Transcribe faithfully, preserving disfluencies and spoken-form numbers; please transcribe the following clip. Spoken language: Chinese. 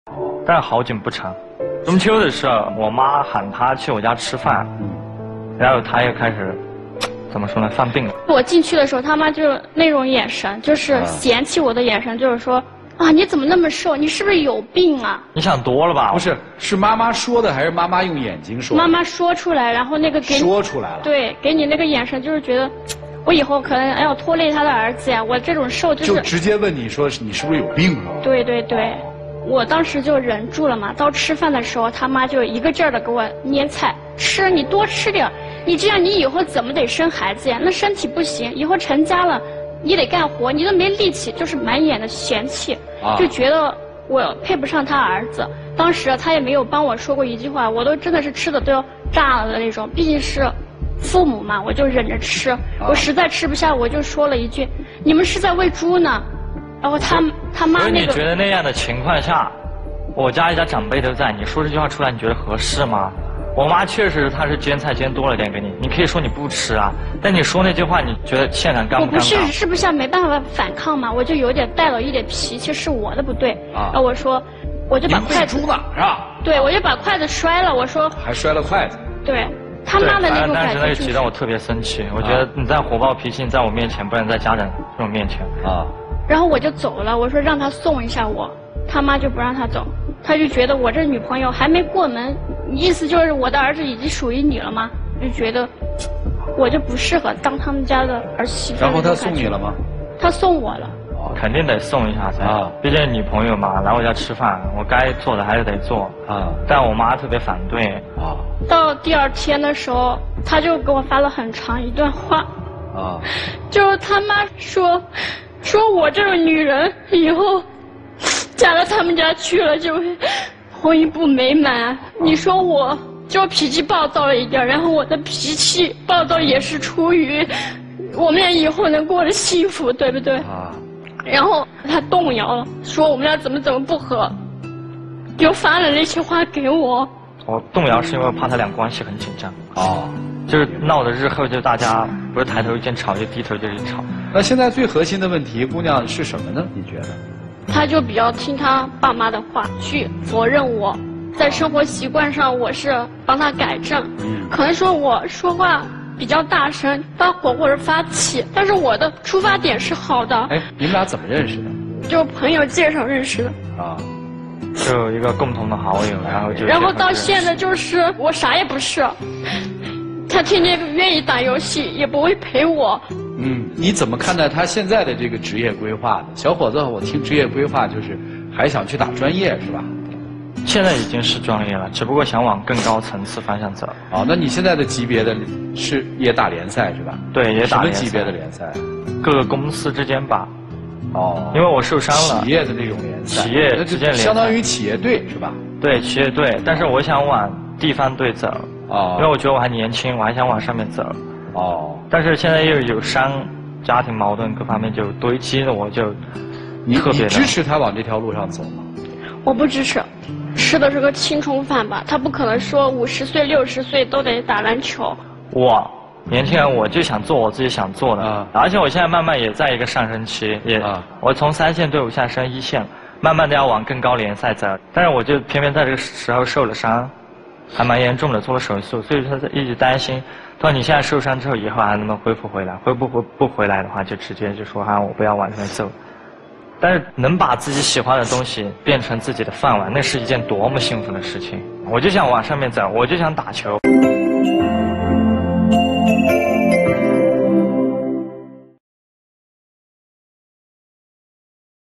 但是好景不长，中秋的时候，我妈喊她去我家吃饭，然后她又开始怎么说呢，犯病了。 我进去的时候，他妈就那种眼神，就是嫌弃我的眼神，就是说啊，你怎么那么瘦？你是不是有病啊？ 你想多了吧？ 不是，是妈妈说的还是妈妈用眼睛说的？ 妈妈说出来，然后那个给你说出来了。 对，给你那个眼神，就是觉得我以后可能要拖累他的儿子呀。我这种瘦就是就直接问你说你是不是有病啊？ 对对对，我当时就忍住了嘛。到吃饭的时候，他妈就一个劲儿的给我捏菜，吃你多吃点，你这样你以后怎么得生孩子呀？那身体不行，以后成家了。你得干活，你都没力气，就是满眼的嫌弃，啊、就觉得我配不上他儿子。当时他也没有帮我说过一句话，我都真的是吃的都要炸了的那种。毕竟是父母嘛，我就忍着吃。啊、我实在吃不下，我就说了一句：“你们是在喂猪呢。”然后他他妈那个。 你觉得那样的情况下，我家一家长辈都在，你说这句话出来，你觉得合适吗？我妈确实她是煎菜煎多了点给你，你可以说你不吃啊，但你说那句话，你觉得现场尴不尴尬？ 我不是是不是没办法反抗嘛？我就有点带了一点脾气，是我的不对。啊，然后我说，我就把筷子。 你喂猪呢是吧？ 对，我就把筷子摔了，我说。 还摔了筷子。 对，他妈的那种感觉、就是。 但是那个举动我特别生气，我觉得你在火爆脾气，你在我面前，不然在家长这种面前啊。 然后我就走了，我说让他送一下我，他妈就不让他走。他就觉得我这女朋友还没过门，意思就是我的儿子已经属于你了吗？就觉得我就不适合当他们家的儿媳妇。 然后他送你了吗？ 他送我了。 肯定得送一下才好，毕竟女朋友嘛，来我家吃饭，我该做的还是得做啊。但我妈特别反对啊。 到第二天的时候，他就给我发了很长一段话啊，就是他妈说，说我这种女人以后。嫁到他们家去了，就婚姻不美满。你说我就脾气暴躁了一点，然后我的脾气暴躁也是出于我们俩以后能过得幸福，对不对？啊。然后他动摇了，说我们俩怎么怎么不和，就发了那些话给我。 我动摇是因为怕他俩关系很紧张。哦。就是闹的日后就大家不是抬头见吵，就低头就是吵。 那现在最核心的问题，姑娘是什么呢？你觉得？ 他就比较听他爸妈的话，去否认我，在生活习惯上我是帮他改正。嗯，可能说我说话比较大声、发火或者发气，但是我的出发点是好的。 哎，你们俩怎么认识的？ 就朋友介绍认识的。 啊，就有一个共同的好友，然后就。 然后到现在就是我啥也不是，他天天愿意打游戏，也不会陪我。 嗯，你怎么看待他现在的这个职业规划呢？小伙子，我听职业规划就是还想去打专业是吧？ 现在已经是专业了，只不过想往更高层次方向走。 哦，那你现在的级别的是也打联赛是吧？ 对，也打联赛。 什么级别的联赛？ 各个公司之间吧。哦。因为我受伤了。 企业的那种联赛。 企业之间联赛。 相当于企业队是吧？ 对，企业队，但是我想往地方队走。哦。因为我觉得我还年轻，我还想往上面走。哦，但是现在又有伤，家庭矛盾各方面就堆积的，我就特别的。 你支持他往这条路上走吗？ 我不支持，吃的是个青虫饭吧？他不可能说五十岁、六十岁都得打篮球。 我年轻人，我就想做我自己想做的，啊、而且我现在慢慢也在一个上升期，也、啊、我从三线队伍现在升一线，慢慢的要往更高联赛走，但是我就偏偏在这个时候受了伤。还蛮严重的，做了手术，所以他一直担心，他说你现在受伤之后，以后还能不能恢复回来？恢复不不回来的话，就直接就说哈，我不要往上走。但是能把自己喜欢的东西变成自己的饭碗，那是一件多么幸福的事情！我就想往上面走，我就想打球。